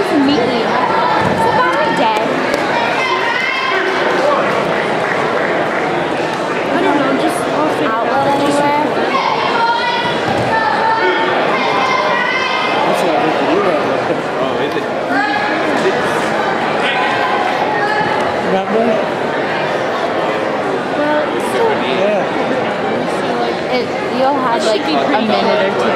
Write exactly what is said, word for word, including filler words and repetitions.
nice to meet you. So bye, Dad. I don't know, just outlet anywhere. That's what I think you do right there. Oh, is it? Remember? Well, so Yeah. so like it, you'll have like a minute or two